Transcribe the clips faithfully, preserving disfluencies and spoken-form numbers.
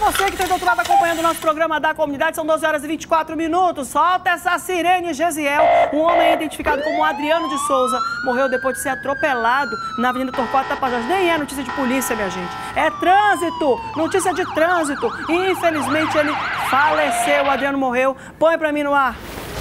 você que está do outro lado acompanhando o nosso programa da comunidade, são doze horas e vinte e quatro minutos. Solta essa sirene, Gesiel. Um homem identificado como Adriano de Souza morreu depois de ser atropelado na Avenida Torquato Tapajós. Nem é notícia de polícia, minha gente. É trânsito, notícia de trânsito. E, infelizmente, ele faleceu. O Adriano morreu. Põe pra mim no ar.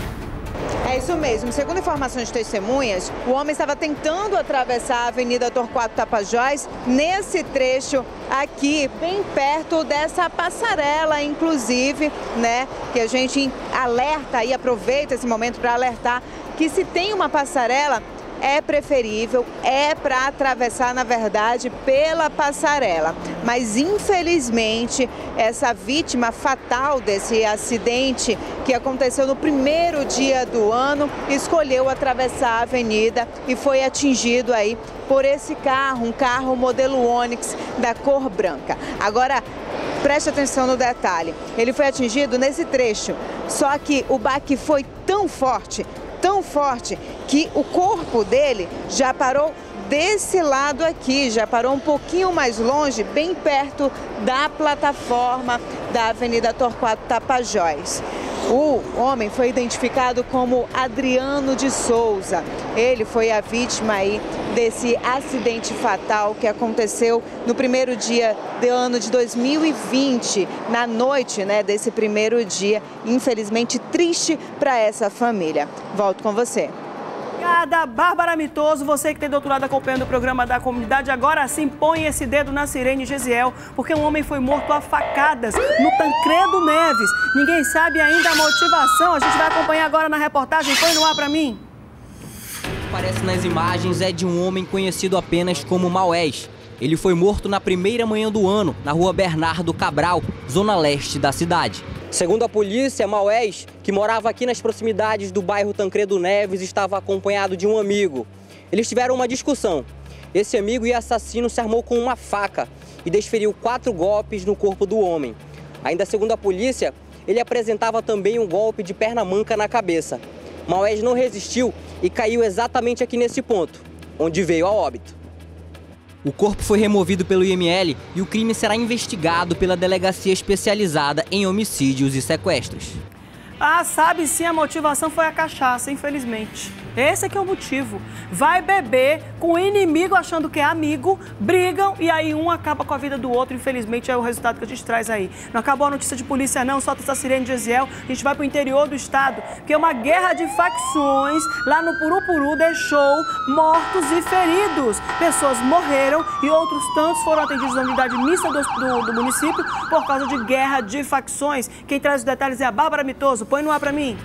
É isso mesmo. Segundo informações de testemunhas, o homem estava tentando atravessar a Avenida Torquato Tapajós nesse trecho aqui, bem perto dessa passarela, inclusive, né? Que a gente alerta e aproveita esse momento para alertar que se tem uma passarela, é preferível, é para atravessar, na verdade, pela passarela. Mas, infelizmente, essa vítima fatal desse acidente que aconteceu no primeiro dia do ano, escolheu atravessar a avenida e foi atingido aí por esse carro, um carro modelo Onix da cor branca. Agora, preste atenção no detalhe, ele foi atingido nesse trecho, só que o baque foi tão forte, tão forte, que o corpo dele já parou desse lado aqui, já parou um pouquinho mais longe, bem perto da plataforma da Avenida Torquato Tapajós. O homem foi identificado como Adriano de Souza. Ele foi a vítima aí desse acidente fatal que aconteceu no primeiro dia do ano de dois mil e vinte, na noite, né, desse primeiro dia, infelizmente triste para essa família. Volto com você. Obrigada, Bárbara Mitoso, você que tem do outro lado acompanhando o programa da comunidade. Agora sim, põe esse dedo na sirene, Gesiel, porque um homem foi morto a facadas no Tancredo Neves. Ninguém sabe ainda a motivação. A gente vai acompanhar agora na reportagem. Põe no ar pra mim. O que aparece nas imagens é de um homem conhecido apenas como Maués. Ele foi morto na primeira manhã do ano, na rua Bernardo Cabral, zona leste da cidade. Segundo a polícia, Maués, que morava aqui nas proximidades do bairro Tancredo Neves, estava acompanhado de um amigo. Eles tiveram uma discussão. Esse amigo e assassino se armou com uma faca e desferiu quatro golpes no corpo do homem. Ainda segundo a polícia, ele apresentava também um golpe de perna manca na cabeça. Maués não resistiu e caiu exatamente aqui nesse ponto, onde veio a óbito. O corpo foi removido pelo I M L e o crime será investigado pela Delegacia Especializada em Homicídios e Sequestros. Ah, sabe sim, a motivação foi a cachaça, infelizmente. Esse é que é o motivo. Vai beber com o inimigo achando que é amigo, brigam e aí um acaba com a vida do outro. Infelizmente é o resultado que a gente traz aí. Não acabou a notícia de polícia não, solta essa sirene de Gesiel. A gente vai pro interior do estado, porque uma guerra de facções lá no Purupuru deixou mortos e feridos. Pessoas morreram e outros tantos foram atendidos na unidade mista do, do, do município por causa de guerra de facções. Quem traz os detalhes é a Bárbara Mitoso. Põe no ar pra mim.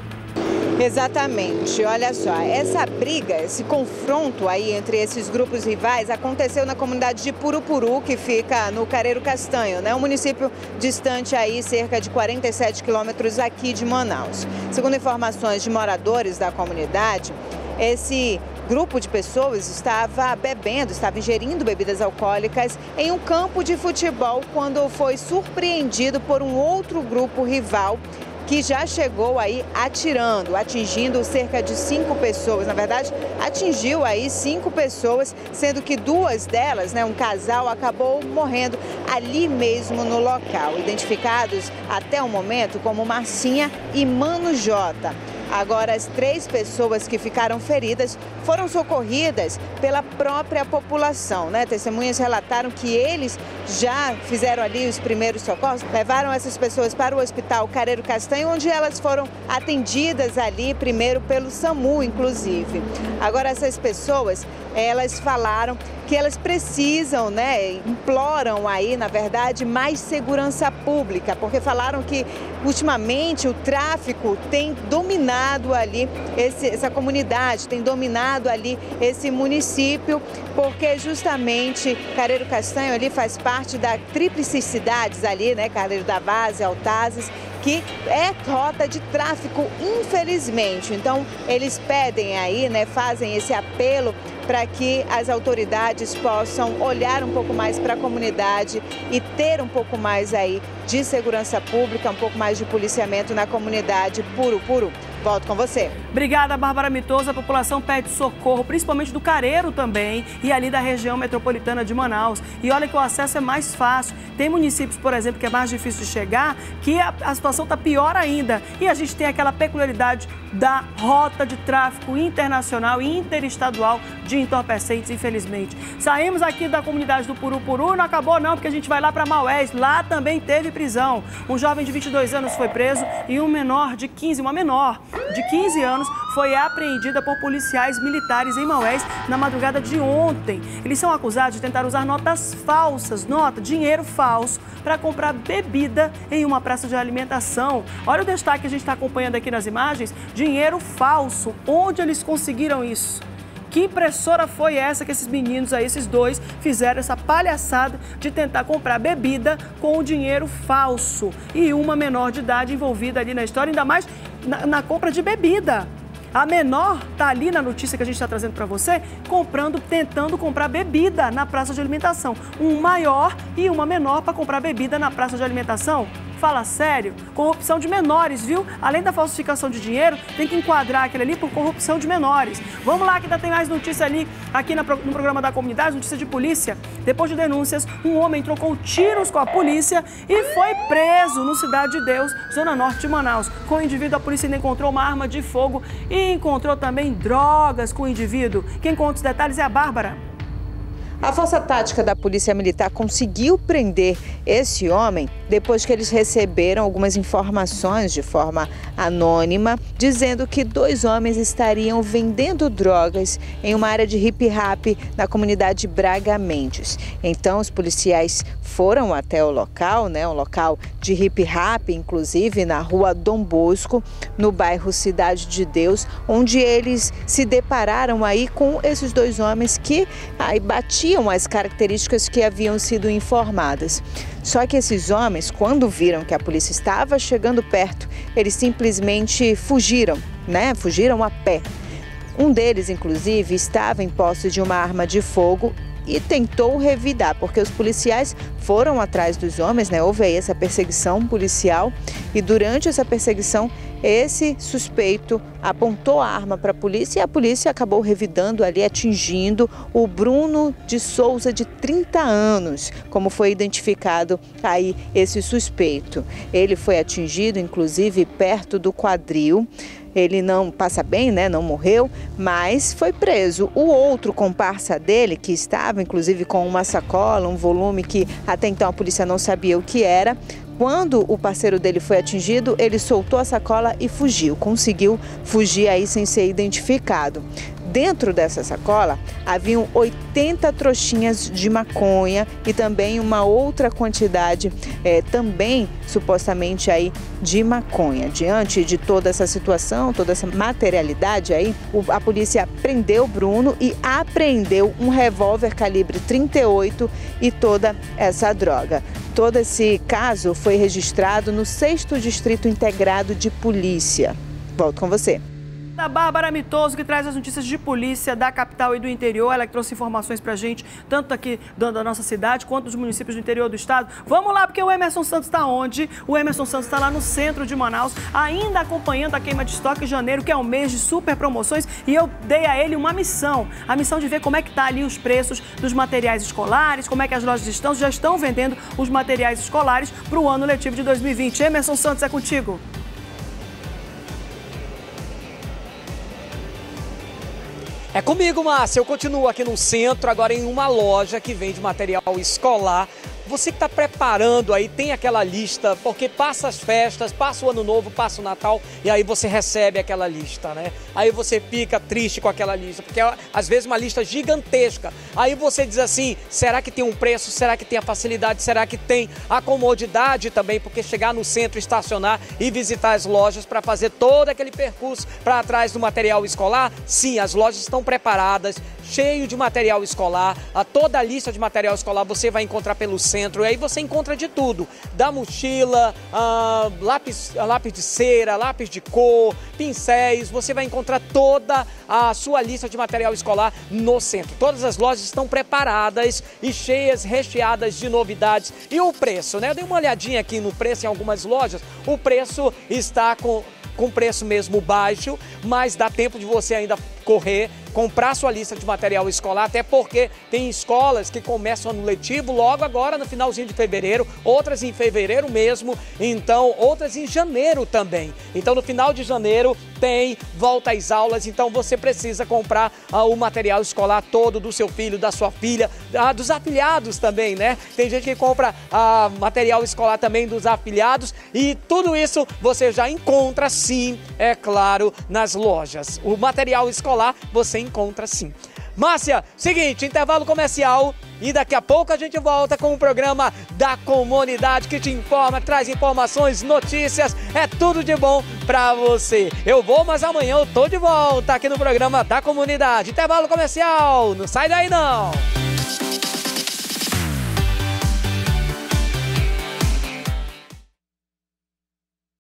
Exatamente, olha só, essa briga, esse confronto aí entre esses grupos rivais aconteceu na comunidade de Purupuru, que fica no Careiro Castanho, né? Um município distante aí cerca de quarenta e sete quilômetros aqui de Manaus. Segundo informações de moradores da comunidade, esse grupo de pessoas estava bebendo, estava ingerindo bebidas alcoólicas em um campo de futebol quando foi surpreendido por um outro grupo rival que já chegou aí atirando, atingindo cerca de cinco pessoas. Na verdade, atingiu aí cinco pessoas, sendo que duas delas, né, um casal, acabou morrendo ali mesmo no local, identificados até o momento como Marcinha e Mano Jota. Agora, as três pessoas que ficaram feridas foram socorridas pela própria população, né? Testemunhas relataram que eles já fizeram ali os primeiros socorros, levaram essas pessoas para o Hospital Careiro Castanho, onde elas foram atendidas ali primeiro pelo SAMU, inclusive. Agora, essas pessoas, elas falaram que elas precisam, né, imploram aí, na verdade, mais segurança pública, porque falaram que ultimamente o tráfico tem dominado ali esse, essa comunidade, tem dominado ali esse município, porque justamente Careiro Castanho ali faz parte da tríplice cidades ali, né, Careiro da Várzea, Altazes, que é rota de tráfico, infelizmente. Então, eles pedem aí, né, fazem esse apelo para que as autoridades possam olhar um pouco mais para a comunidade e ter um pouco mais aí de segurança pública, um pouco mais de policiamento na comunidade Purupuru. Volto com você. Obrigada, Bárbara Mitoso. A população pede socorro, principalmente do Careiro também e ali da região metropolitana de Manaus. E olha que o acesso é mais fácil. Tem municípios, por exemplo, que é mais difícil de chegar, que a, a situação está pior ainda. E a gente tem aquela peculiaridade da rota de tráfico internacional e interestadual de entorpecentes, infelizmente. Saímos aqui da comunidade do Purupuru, não acabou não, porque a gente vai lá para Maués. Lá também teve prisão. Um jovem de vinte e dois anos foi preso e um menor de quinze, uma menor de quinze anos foi apreendida por policiais militares em Maués na madrugada de ontem. Eles são acusados de tentar usar notas falsas, nota, dinheiro falso, para comprar bebida em uma praça de alimentação. Olha o destaque que a gente está acompanhando aqui nas imagens, dinheiro falso. Onde eles conseguiram isso? Que impressora foi essa que esses meninos aí, esses dois, fizeram essa palhaçada de tentar comprar bebida com o dinheiro falso? E uma menor de idade envolvida ali na história, ainda mais na, na compra de bebida. A menor tá ali na notícia que a gente está trazendo para você, comprando, tentando comprar bebida na praça de alimentação. Um maior e uma menor para comprar bebida na praça de alimentação. Fala sério, corrupção de menores, viu? Além da falsificação de dinheiro, tem que enquadrar aquele ali por corrupção de menores. Vamos lá que ainda tem mais notícia ali, aqui no programa da comunidade, notícia de polícia. Depois de denúncias, um homem trocou tiros com a polícia e foi preso no Cidade de Deus, zona norte de Manaus. Com o indivíduo, a polícia ainda encontrou uma arma de fogo e encontrou também drogas com o indivíduo. Quem conta os detalhes é a Bárbara. A Força Tática da Polícia Militar conseguiu prender esse homem depois que eles receberam algumas informações de forma anônima, dizendo que dois homens estariam vendendo drogas em uma área de hip-hop na comunidade Braga Mendes. Então, os policiais foram até o local, né, um local de hip-hop, inclusive na rua Dom Bosco, no bairro Cidade de Deus, onde eles se depararam aí com esses dois homens que aí batiam as características que haviam sido informadas. Só que esses homens, quando viram que a polícia estava chegando perto, eles simplesmente fugiram, né? Fugiram a pé. Um deles, inclusive, estava em posse de uma arma de fogo e tentou revidar, porque os policiais foram atrás dos homens, né? Houve aí essa perseguição policial e durante essa perseguição esse suspeito apontou a arma para a polícia e a polícia acabou revidando ali, atingindo o Bruno de Souza, de trinta anos, como foi identificado aí esse suspeito. Ele foi atingido, inclusive, perto do quadril. Ele não passa bem, né? Não morreu, mas foi preso. O outro comparsa dele, que estava inclusive com uma sacola, um volume que até então a polícia não sabia o que era, quando o parceiro dele foi atingido, ele soltou a sacola e fugiu. Conseguiu fugir aí sem ser identificado. Dentro dessa sacola haviam oitenta trouxinhas de maconha e também uma outra quantidade, é, também supostamente aí de maconha. Diante de toda essa situação, toda essa materialidade aí, a polícia prendeu Bruno e apreendeu um revólver calibre trinta e oito e toda essa droga. Todo esse caso foi registrado no sexto Distrito Integrado de Polícia. Volto com você. A Bárbara Mitoso, que traz as notícias de polícia da capital e do interior. Ela que trouxe informações pra gente, tanto aqui da nossa cidade, quanto dos municípios do interior do estado. Vamos lá, porque o Emerson Santos está onde? O Emerson Santos está lá no centro de Manaus, ainda acompanhando a queima de estoque em janeiro, que é um mês de super promoções, e eu dei a ele uma missão, a missão de ver como é que tá ali os preços dos materiais escolares, como é que as lojas estão, já estão vendendo os materiais escolares para o ano letivo de dois mil e vinte. Emerson Santos, é contigo. É comigo, Márcia. Eu continuo aqui no centro, agora em uma loja que vende material escolar. Você que está preparando aí, tem aquela lista, porque passa as festas, passa o ano novo, passa o Natal, e aí você recebe aquela lista, né? Aí você fica triste com aquela lista, porque é, às vezes, uma lista gigantesca. Aí você diz assim, será que tem um preço? Será que tem a facilidade? Será que tem a comodidade também? Porque chegar no centro, estacionar e visitar as lojas para fazer todo aquele percurso para trás do material escolar? Sim, as lojas estão preparadas, cheio de material escolar. A toda a lista de material escolar você vai encontrar pelo centro. E aí você encontra de tudo, da mochila, a lápis, a lápis de cera, lápis de cor, pincéis. Você vai encontrar toda a sua lista de material escolar no centro. Todas as lojas estão preparadas e cheias, recheadas de novidades. E o preço, né? Eu dei uma olhadinha aqui no preço em algumas lojas. O preço está com com preço mesmo baixo, mas dá tempo de você ainda correr, comprar sua lista de material escolar, até porque tem escolas que começam ano letivo logo agora no finalzinho de fevereiro, outras em fevereiro mesmo, então outras em janeiro também. Então no final de janeiro tem volta às aulas, então você precisa comprar ah, o material escolar todo do seu filho, da sua filha, ah, dos afilhados também, né? Tem gente que compra ah, material escolar também dos afilhados e tudo isso você já encontra sim, é claro, nas lojas. O material escolar você encontra sim. Márcia, seguinte, intervalo comercial e daqui a pouco a gente volta com o programa da comunidade que te informa, traz informações, notícias, é tudo de bom pra você. Eu vou, mas amanhã eu tô de volta aqui no programa da comunidade. Intervalo comercial, não sai daí não!